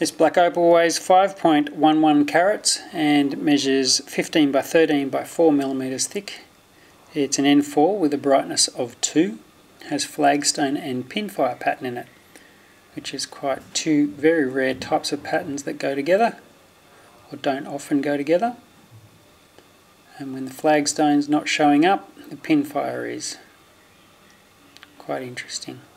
This black opal weighs 5.11 carats and measures 15 by 13 by 4 millimeters thick. It's an N4 with a brightness of 2, has flagstone and pinfire pattern in it, which is quite two very rare types of patterns that go together, or don't often go together. And when the flagstone's not showing up, the pinfire is. Quite interesting.